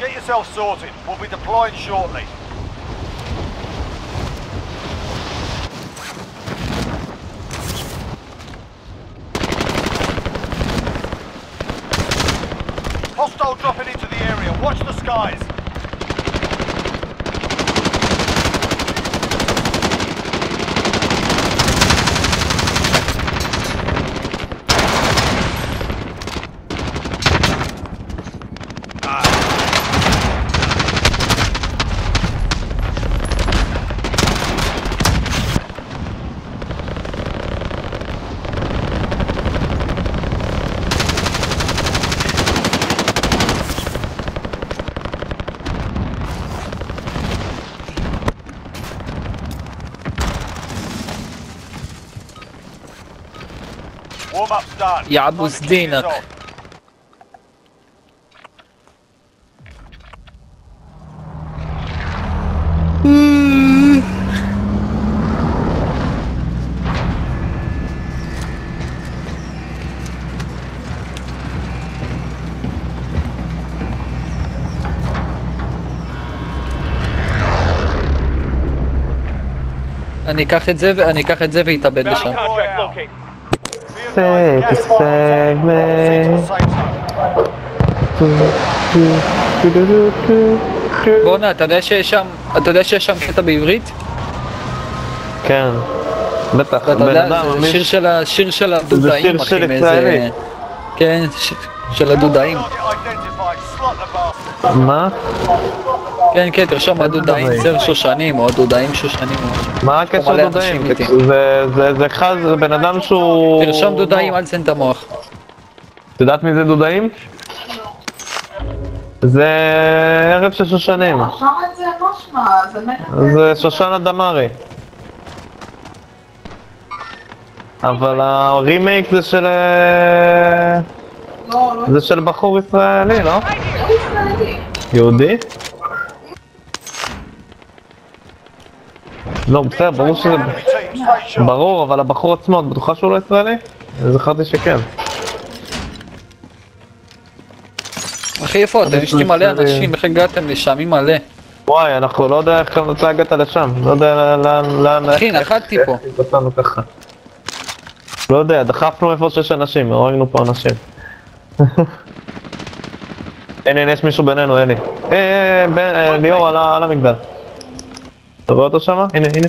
Get yourself sorted. We'll be deploying shortly. Hostile dropping into the area. Watch the skies. Warm-up's done. يا عبوس دينك. אני אקח את זה ואני אקח את זה ויתאבד לשם. בואנה, אתה יודע שיש שם קטע בעברית? כן, בטח, בן אדם, שיר של הדודאים, אחי, מאיזה... כן, של הדודאים. מה? כן, כן, תרשום הדודאים זר שושנים, או הדודאים שושנים. מה הקשר לדודאים? זה אחד, זה בן אדם שהוא... תרשום דודאים, אל תזיין את המוח. את יודעת מי זה דודאים? זה ערב של שושנים. זה שושנה דמארי. אבל הרימייק זה של... זה של בחור ישראלי, לא? יהודי? לא, בסדר, ברור שזה... ברור, אבל הבחור עצמו, את בטוחה שהוא לא ישראלי? זכרתי שכן. אחי, איפה אתם? יש לי מלא אנשים, איך הגעתם לשם? מי מלא? וואי, אנחנו לא יודע איך אתה הגעת לשם, לא יודע לאן... אחי, נחתתי פה. לא יודע, דחפנו איפה שיש אנשים, הרגנו פה אנשים. הנה, יש מישהו בינינו, אלי. ליאור, על המגדל. אתה רואה אותו שמה? הנה, הנה.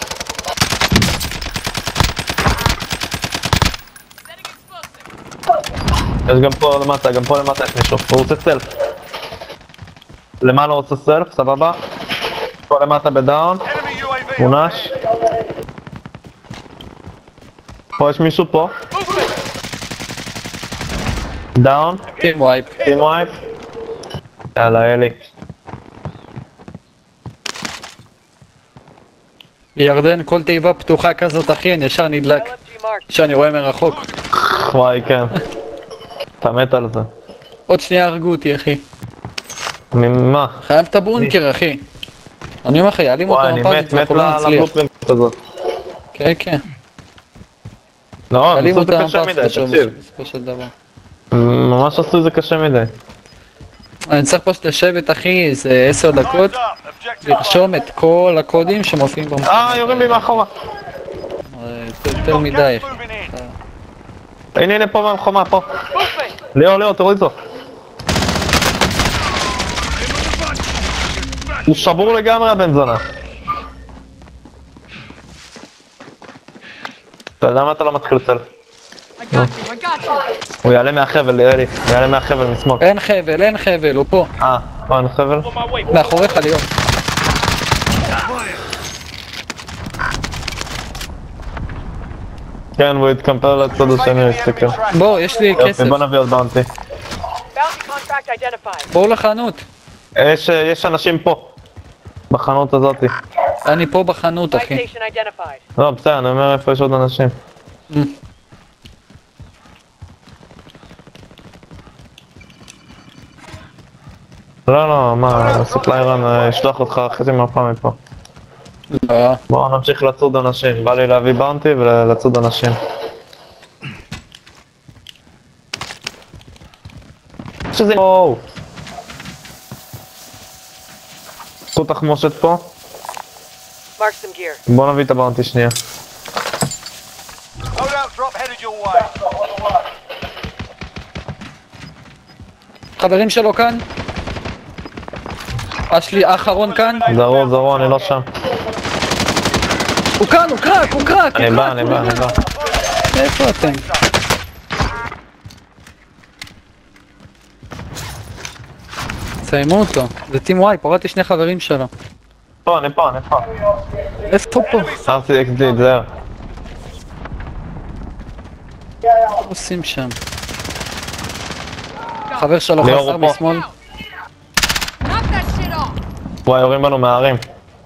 יש גם פה למטה יש מישהו. הוא רוצה סלף. למה לא רוצה סלף? סבבה. פה למטה בדאון. מונש. פה יש מישהו פה. דאון. טים וייפ. יאללה, אלי. ירדן, כל תיבה פתוחה כזאת, אחי, אני ישר נדלק. שאני רואה מרחוק. וואי, כן. אתה מת על זה. עוד שנייה הרגו אותי, אחי. ממה? חייב את הבונקר, אחי. אני אומר לך, יעלים אותו מפאזית, אנחנו לא נצליח. לבלופרינט הזאת. כן, כן. לא, הם עשו את זה קשה מדי, תקשיב. ממש עשו את זה קשה מדי. אני צריך פשוט לשבת, אחי, איזה 10 דקות, לרשום את כל הקודים שמופיעים במקום. יורים לי מאחורה. יותר מדי. הנה, פה מהחומה, פה. ליאור, תוריד אותו. הוא שבור לגמרי, הבן זונה. אתה יודע מה אתה לא מתחיל לצל? הוא יעלה מהחבל, אלי. הוא יעלה מהחבל משמאל. אין חבל, הוא פה. פה אין חבל? מאחוריך, ליאור. כן, והוא התקמפל לצד השני, להסתכל. בוא, יש לי כסף. בוא נביא עוד באונטי. בואו לחנות. יש אנשים פה. בחנות הזאת. אני פה בחנות, אחי. לא, בסדר, אני אומר איפה יש עוד אנשים. לא, מה, סופליירן ישלח אותך חצי מהפעם מפה. לא. בואו נמשיך לצוד אנשים, בא לי להביא באונטי ולצוד אנשים. שזה... קחו תחמושת פה. Mark some gear. בוא נביא את הבאונטי שנייה. Loadout drop headed your way. חברים שלו כאן. אשלי האחרון כאן. זרו, אני לא שם. הוא כאן, הוא קרק. אני בא. איפה אתם? סיימו אותו. זה טים וואי, פורטתי שני חברים שלו. אני פה. איפה פה? ארצי אקזיט, זהו. מה עושים שם? חבר שלו ליאור חזר פה. משמאל. Knock that shit off! וואי, יורים בנו מהערים.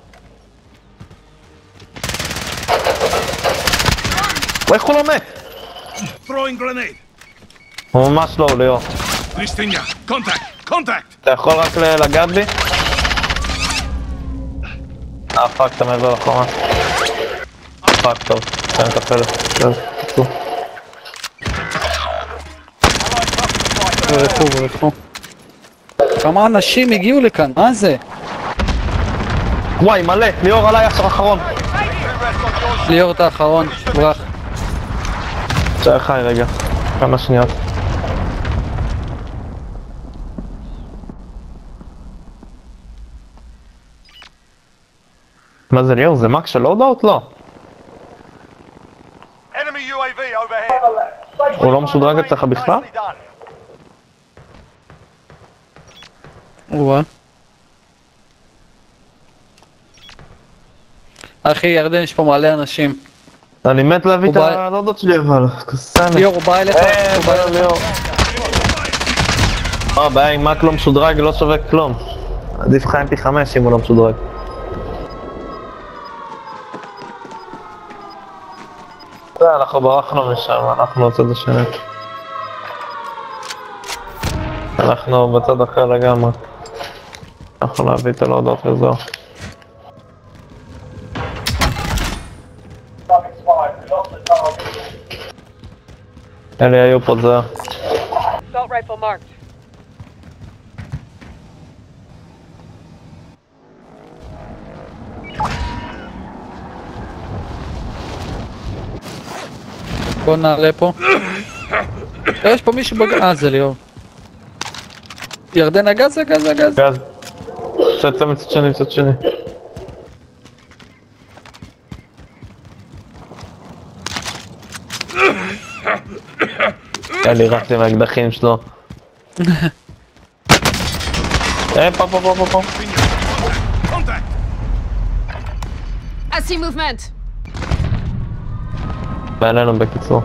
וואי, איך הוא לא מת? Throwing grenade. הוא ממש לא, ליאור. Pristinha, contact. אתה יכול רק לגעת בי? פאק, אתה מעבר לחומה. פאק, טוב. תן את הפלט. ברחו. כמה אנשים הגיעו לכאן, מה זה? וואי, מלא. ליאור עליי אחרון. ליאור את האחרון, ברח. תשאר חי רגע. כמה שניות. מה זה ליאור? זה מק של אורדאוט? לא. Enemy UAV overhead. הוא לא משודרג אצלך בכלל? Nicely done. וואה. אחי, ירדן, יש פה מלא אנשים. אני מת להביא את הוא בא- הלודות שלי אבל. קסאנה. ליאור, הוא בא אליך. הוא בא אליך. ליאור. הבעיה אם מק לא משודרג לא שווה כלום. עדיף לך עם פי 5 אם הוא לא משודרג. אנחנו ברחנו משם, אנחנו בצד השני. אנחנו בצד אחר לגמרי. אנחנו להביא את הלודות וזהו. אלה היו פה זה. Assault rifle marked. בוא נעלה פה. יש פה מישהו בגז. זה ליאור. ירדן, הגז. גז. צא מצד שני. אני רצתי מהאקדחים שלו. פה. Contact. I see movement. מעלינו בקיצור.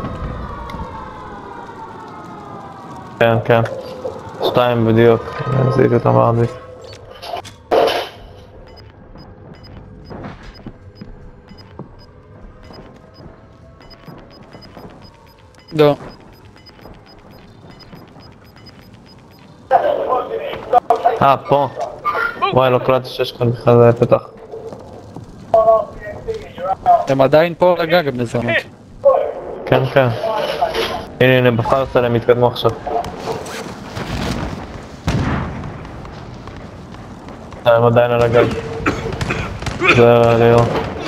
כן. 2 בדיוק. זיהיתי אותם בעדיף. לא. פה. וואי, לא קלטתי שיש כאן בכלל פתח. הם עדיין פה רגע גם לזונות. כן. הנה, בפרסל הם התקדמו עכשיו. הם עדיין על הגג. זה ליאור.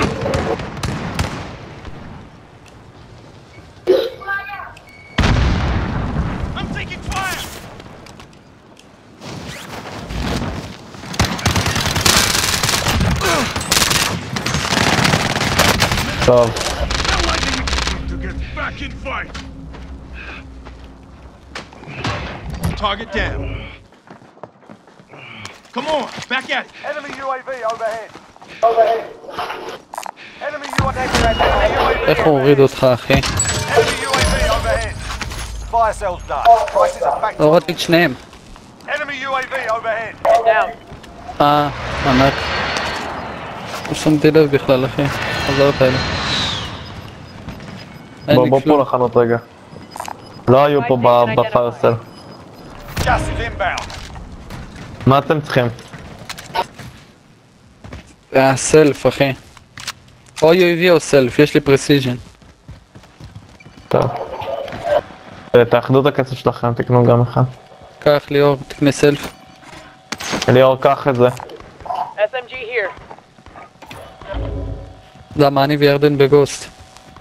I'm taking fire. טוב. Now I need to get back in fight. Target down. Come on, back at it. Enemy UAV overhead. Enemy UAV. איך הוא הוריד אותך, אחי? Enemy UAV overhead. Fire sales done. Prices are back. הורדתי את שניהם. Enemy UAV overhead. Down. ענק. לא שמתי לב בכלל, אחי. חזרת אליי. אין לי בוא פה כלום. לחנות רגע. לא היו פה בפרסל. Gas is inbound. מה אתם צריכים? סלף, אחי. או UAV או סלף, יש לי פרסיז'ן. טוב. תאחדו את הכסף שלכם, תקנו גם אחד. קח ליאור, תקנה סלף. ליאור, קח את זה. That's SMG here. למה אני וירדן בגוסט?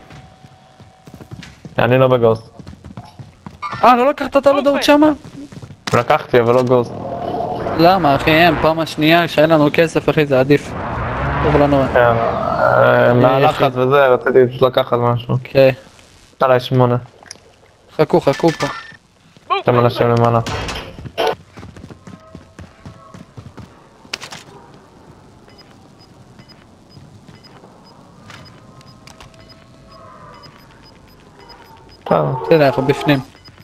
אני לא בגוסט. לא לקחת את הלודות שמה? לקחתי אבל לא גוסט. למה אחי, פעם השנייה כשאין לנו כסף אחי זה עדיף. טוב לנו. כן. מהלחץ וזה, רציתי פשוט לקחת משהו. אוקיי. עליי 8. חכו פה. אתם אנשים למעלה. בסדר, אנחנו בפנים.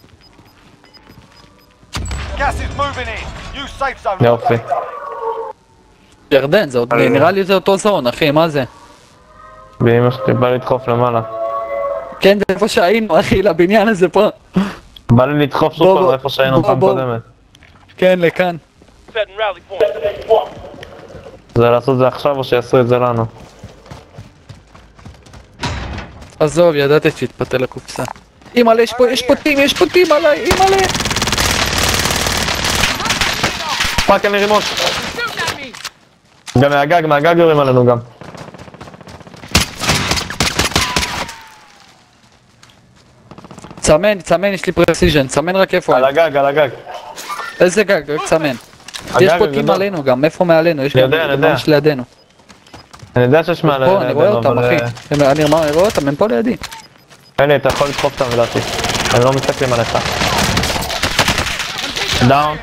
Gas is moving in. Use safe zone. יופי. ירדן, זה עוד נראה לי זה אותו זון אחי, מה זה? באמא שלי בא לדחוף למעלה. כן, זה איפה שהיינו אחי, לבניין הזה פה. בא לי לדחוף שוב פעם איפה שהיינו פעם קודמת. כן, לכאן. זה לעשות זה עכשיו או שיעשו את זה לנו? עזוב, ידעתי שהתפתה לקופסה. אימא'לה, יש פה טים עליי, אימא'לה! פאק, אין לי רימון. Shooting at me! גם מהגג יורים עלינו גם. צמן, יש לי פרסיז'ן, צמן רק איפה על הם. הגג, על הגג. איזה גג, רק צמן. יש פה טים עלינו גם, איפה מעלינו? יש יודע. גם ממש לידינו. אני יודע שיש מעלה... פה, אני רואה אותם אחי. אני רואה אותם, הם פה לידי. הנה, אתה יכול לדחוף אותם לדעתי. הם לא מסתכלים עליך. דאון.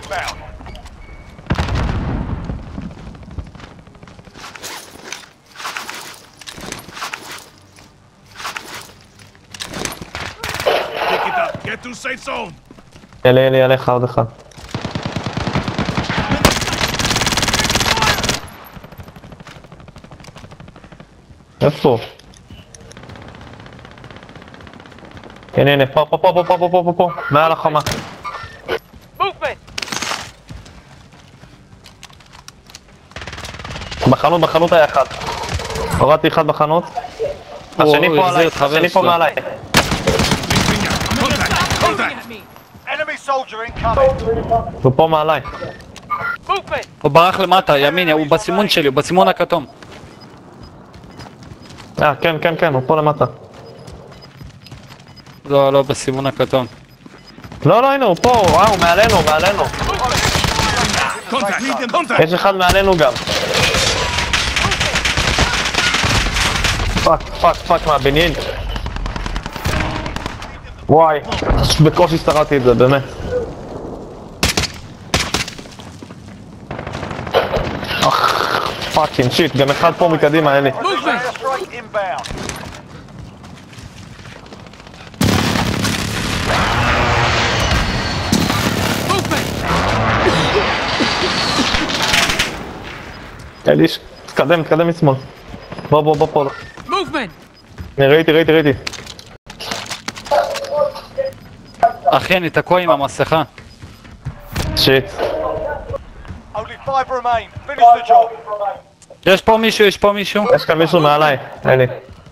Pick it up. Get to safe zone. יאללה, עליך עוד אחד. איפה? הנה, פה, מעל החמה. Movement! בחנות היה אחד. הורדתי אחד בחנות. השני פה עליי, השני פה מעליי. Contact. At me! Enemy soldier incoming. הוא פה מעליי. Movement! הוא ברח למטה, ימין, הוא בסימון שלי, הוא בסימון הכתום. כן, הוא פה למטה. לא, בסימון הכתום. לא, הנה, הוא פה, הוא מעלינו. Contact. יש אחד מעלינו גם. פאק, מהבניין. וואי, בקושי שרדתי את זה, באמת. פאקינג שיט, גם אחד פה מקדימה, אין לי. Airstrike inbound. אלי, תקדם משמאל. בוא פה. Movement! ראיתי. אחי, אני תקוע עם המסכה. שיט. Only 5 remain. Finish the job. יש פה מישהו? יש כאן מישהו מעליי, אלי.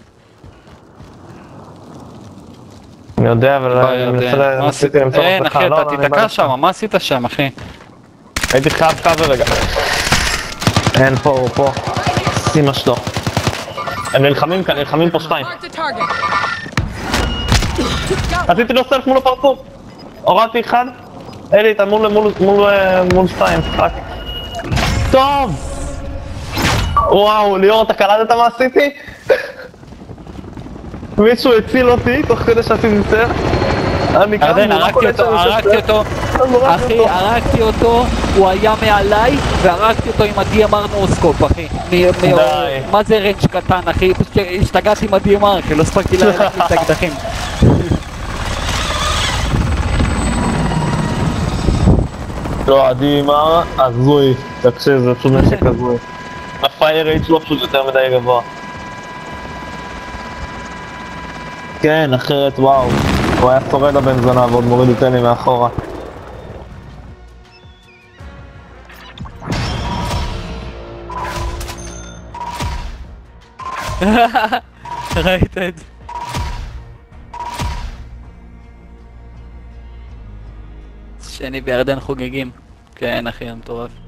אני יודע, אבל אני ניסיתי למצוא אין מסכה. אחי, לא, אתה אני תיתקע בא שם, מה עשית שם אחי? הייתי חייב קו רגע. אין פה, הוא פה. שים אשתו. הם נלחמים פה 2. Mark the target! עשיתי לו סלף מול הפרצוף. הורדתי אחד. אלי, אתה מול 2. פאק. טוב! וואו, ליאור, אתה קלטת מה עשיתי? מישהו הציל אותי תוך כדי שעשיתי סלף. ירדן, הרגתי אותו, אחי, הרגתי אותו, הוא היה מעליי, והרגתי אותו עם ה-DMR נורסקופ, אחי. מה זה רנג' קטן, אחי? פשוט השתגעתי עם ה-DMR, כי לא הספקתי להכניס את האקדחים. לא, ה-DMR הזוי, תקשיב, זה פשוט נשק הזוי. הפייר רייט שלו פשוט יותר מדי גבוה. כן, אחרת וואו. הוא היה שורד הבן זונה ועוד מוריד אותי לי מאחורה. ראית את זה? שני וירדן חוגגים. כן אחי, המטורף.